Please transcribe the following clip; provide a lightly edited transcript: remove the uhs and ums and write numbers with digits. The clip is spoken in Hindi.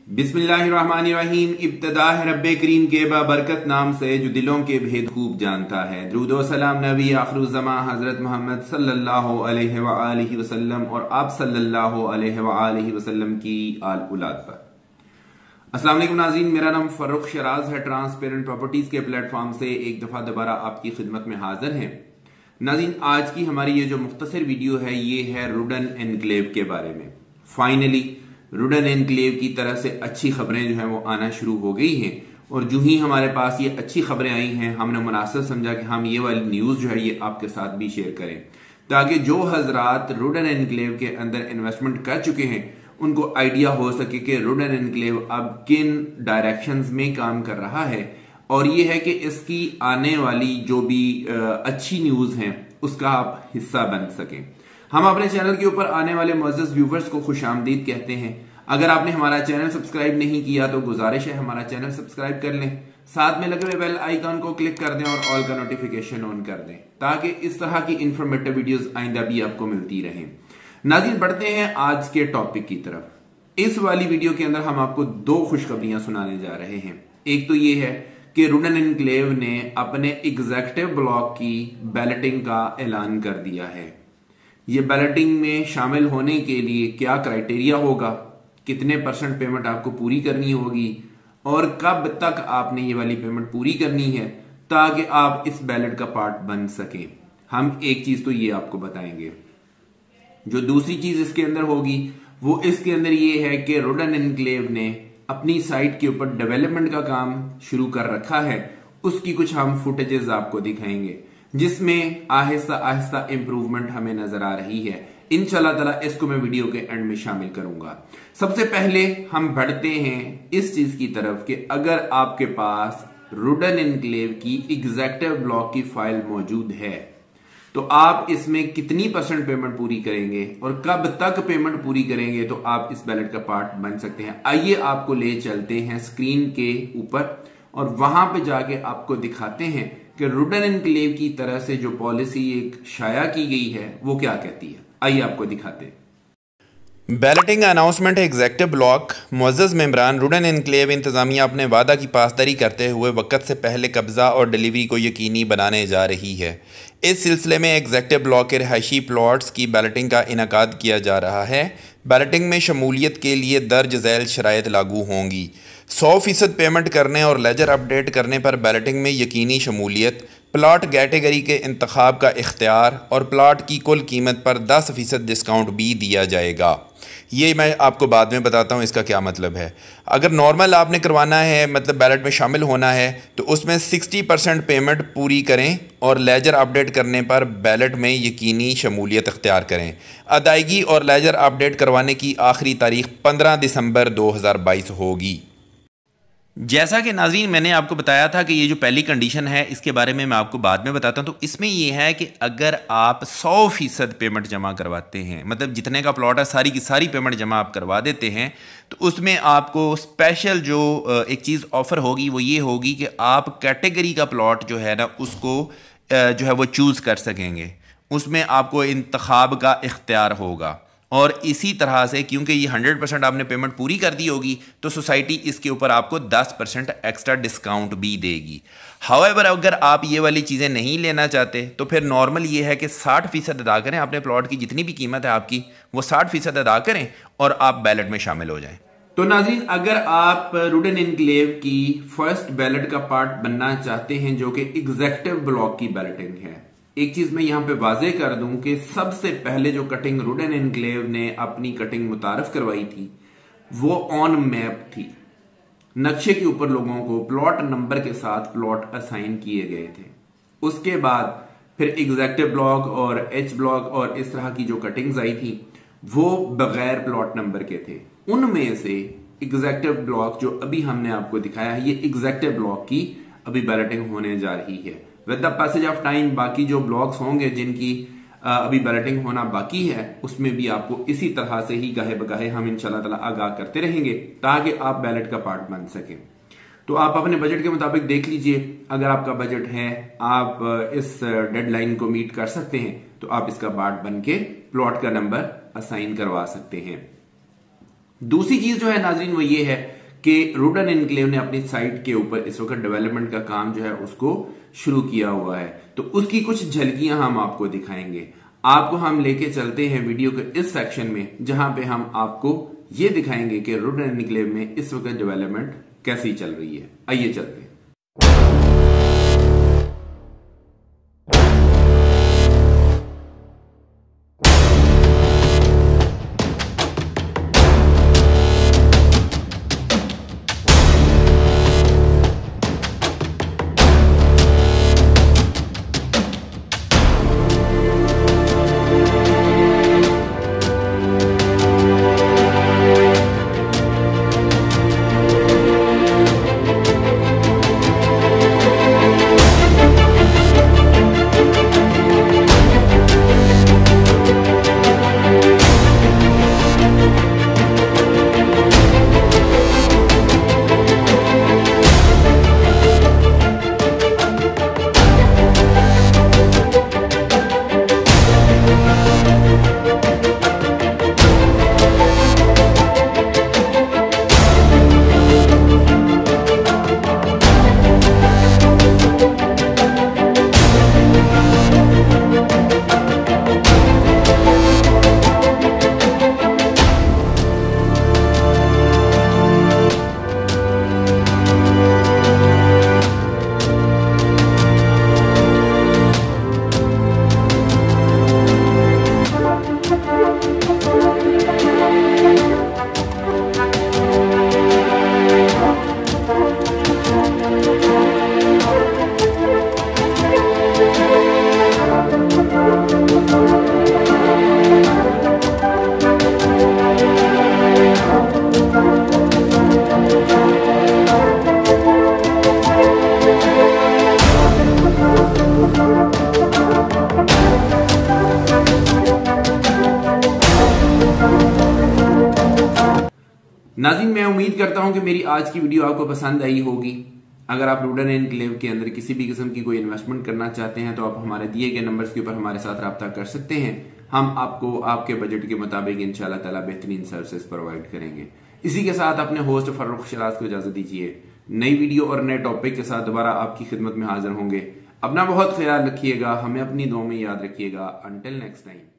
बिस्मिल्लाहिर्रहमानिर्रहीम। इब्तिदा है रब्बे करीम के बाबरकत नाम से जो दिलों के भेद खूब जानता है। दुरूद सलाम नबी आखिरुज़्ज़मा हजरत मोहम्मद सल्लल्लाहु अलैहि वआलिहि वसल्लम और आप सल्लल्लाहु अलैहि वआलिहि वसल्लम की आल औलाद पर। अस्सलाम वालेकुम नाज़रीन, मेरा नाम फर्रुख शराज है। ट्रांसपेरेंट प्रॉपर्टीज के प्लेटफॉर्म से एक दफा दोबारा आपकी खिदमत में हाजिर हैं। नाज़रीन, आज की हमारी ये जो मुख्तसर वीडियो है ये है रुडन एनक्लेव के बारे में। फाइनली रुडन एनक्लेव की तरह से अच्छी खबरें जो हैं वो आना शुरू हो गई हैं और जो ही हमारे पास ये अच्छी खबरें आई हैं हमने मुनासिब समझा कि हम ये वाली न्यूज जो है ये आपके साथ भी शेयर करें, ताकि जो हजरात रुडन एनक्लेव के अंदर इन्वेस्टमेंट कर चुके हैं उनको आइडिया हो सके कि रुडन एनक्लेव अब किन डायरेक्शंस में काम कर रहा है और ये है कि इसकी आने वाली जो भी अच्छी न्यूज है उसका आप हिस्सा बन सकें। हम अपने चैनल के ऊपर आने वाले मुअज़्ज़ज़ व्यूवर्स को खुशामदीद कहते हैं। अगर आपने हमारा चैनल सब्सक्राइब नहीं किया तो गुजारिश है हमारा चैनल सब्सक्राइब कर लें, साथ में लगे हुए बेल आइकन को क्लिक कर दें और ऑल का नोटिफिकेशन ऑन कर दें ताकि इस तरह की इंफॉर्मेटिव वीडियोस आइंदा भी आपको मिलती रहें। नाज़रीन, बढ़ते हैं आज के टॉपिक की तरफ। इस वाली वीडियो के अंदर हम आपको दो खुशखबरियां सुनाने जा रहे हैं। एक तो ये है कि रुडन एनक्लेव ने अपने एग्जीक्यूटिव ब्लॉक की बैलेटिंग का ऐलान कर दिया है। ये बैलेटिंग में शामिल होने के लिए क्या क्राइटेरिया होगा, कितने % पेमेंट आपको पूरी करनी होगी और कब तक आपने ये वाली पेमेंट पूरी करनी है ताकि आप इस बैलेट का पार्ट बन सकें। हम एक चीज तो ये आपको बताएंगे। जो दूसरी चीज इसके अंदर होगी वो इसके अंदर ये है कि रुडन एनक्लेव ने अपनी साइट के ऊपर डेवलपमेंट का काम शुरू कर रखा है। उसकी कुछ हम फुटेजेस आपको दिखाएंगे जिसमें आहिस्ता आहिस्ता इंप्रूवमेंट हमें नजर आ रही है। इंशाल्लाह ताला इसको मैं वीडियो के एंड में शामिल करूंगा। सबसे पहले हम बढ़ते हैं इस चीज की तरफ कि अगर आपके पास रुडन एनक्लेव की एग्जीक्यूटिव ब्लॉक की फाइल मौजूद है तो आप इसमें कितनी % पेमेंट पूरी करेंगे और कब तक पेमेंट पूरी करेंगे तो आप इस बैलेट का पार्ट बन सकते हैं। आइए आपको ले चलते हैं स्क्रीन के ऊपर और वहां पे जाके आपको दिखाते हैं कि रुडन एनक्लेव की तरह से जो पॉलिसी एक शाया की गई है वो क्या कहती है। आइए आपको दिखाते हैं। Balloting announcement executive block. मुअज़्ज़ज़ मेंबरान, रुडन एनक्लेव इंतज़ामिया अपने वादा की पासदारी करते हुए वक्त से पहले कब्ज़ा और डिलीवरी को यकीनी बनाने जा रही है। इस सिलसिले में एग्जेक्टिव ब्लॉक के रहायशी प्लॉट्स की बैलेटिंग का इनेकाद किया जा रहा है। बैलेटिंग में शमूलियत के लिए दर्ज झैल शराइत लागू होंगी। 100% पेमेंट करने और लेजर अपडेट करने पर बैलेटिंग में यकीनी शमूलियत, प्लाट कैटेगरी के इंतखाब का इख्तियार और प्लाट की कुल कीमत पर 10% डिस्काउंट भी दिया जाएगा। ये मैं आपको बाद में बताता हूँ इसका क्या मतलब है। अगर नॉर्मल आपने करवाना है, मतलब बैलेट में शामिल होना है, तो उसमें 60% पेमेंट पूरी करें और लेजर अपडेट करने पर बैलेट में यकीनी शमूलियत इख्तियार करें। अदायगी और लेजर अपडेट करवाने की आखिरी तारीख 15 दिसंबर 2022 होगी। जैसा कि नाज़रीन मैंने आपको बताया था कि ये जो पहली कंडीशन है इसके बारे में मैं आपको बाद में बताता हूँ। तो इसमें ये है कि अगर आप 100% पेमेंट जमा करवाते हैं, मतलब जितने का प्लॉट है सारी की सारी पेमेंट जमा आप करवा देते हैं, तो उसमें आपको स्पेशल जो एक चीज़ ऑफ़र होगी वो ये होगी कि आप कैटेगरी का प्लॉट जो है ना उसको जो है वो चूज़ कर सकेंगे। उसमें आपको इंतखाब का इख्तियार होगा और इसी तरह से क्योंकि ये 100% आपने पेमेंट पूरी कर दी होगी तो सोसाइटी इसके ऊपर आपको 10% एक्स्ट्रा डिस्काउंट भी देगी। हाउएवर अगर आप ये वाली चीज़ें नहीं लेना चाहते तो फिर नॉर्मल ये है कि 60% अदा करें, अपने प्लॉट की जितनी भी कीमत है आपकी वो 60% अदा करें और आप बैलेट में शामिल हो जाएं। तो नाज़रीन, अगर आप रुडन एनक्लेव की फर्स्ट बैलेट का पार्ट बनना चाहते हैं जो कि एग्जीक्यूटिव ब्लॉक की बैलेटिंग है, एक चीज मैं यहां पे वाजे कर दूं कि सबसे पहले जो कटिंग रुडन एनक्लेव ने अपनी कटिंग मुतारफ करवाई थी वो ऑन मैप थी। नक्शे के ऊपर लोगों को प्लॉट नंबर के साथ प्लॉट असाइन किए गए थे। उसके बाद फिर एग्जीक्यूटिव ब्लॉक और एच ब्लॉक और इस तरह की जो कटिंग्स आई थी वो बगैर प्लॉट नंबर के थे। उनमें से एग्जीक्यूटिव ब्लॉक जो अभी हमने आपको दिखाया है ये एग्जीक्यूटिव ब्लॉक की अभी बैलेटिंग होने जा रही है। With the passage of time बाकी जो ब्लॉक्स होंगे जिनकी अभी बैलेटिंग होना बाकी है उसमें भी आपको इसी तरह से ही गाहे बगाहे हम इंशाल्लाह ताला आगाह करते रहेंगे ताकि आप बैलेट का पार्ट बन सकें। तो आप अपने बजट के मुताबिक देख लीजिए, अगर आपका बजट है आप इस डेडलाइन को मीट कर सकते हैं तो आप इसका पार्ट बन के प्लॉट का नंबर असाइन करवा सकते हैं। दूसरी चीज जो है नाजरीन वो ये है कि रुडन एनक्लेव ने अपनी साइट के ऊपर इस वक्त डेवलपमेंट का काम जो है उसको शुरू किया हुआ है, तो उसकी कुछ झलकियां हम आपको दिखाएंगे। आपको हम लेके चलते हैं वीडियो के इस सेक्शन में जहां पे हम आपको ये दिखाएंगे कि रुडन एनक्लेव में इस वक्त डेवलपमेंट कैसी चल रही है। आइए चलते हैं। नाज़रीन, मैं उम्मीद करता हूं कि मेरी आज की वीडियो आपको पसंद आई होगी। अगर आप रुडन एनक्लेव के अंदर किसी भी किस्म की कोई इन्वेस्टमेंट करना चाहते हैं तो आप हमारे दिए गए नंबर्स के ऊपर हमारे साथ रब्ता कर सकते हैं। हम आपको आपके बजट के मुताबिक इंशाल्लाह ताला बेहतरीन सर्विसेज प्रोवाइड करेंगे। इसी के साथ अपने होस्ट फारूक शराज को इजाजत दीजिए। नई वीडियो और नए टॉपिक के साथ दोबारा आपकी खिदमत में हाजिर होंगे। अपना बहुत ख्याल रखिएगा, हमें अपनी दुआ में याद रखिएगा। Until next time.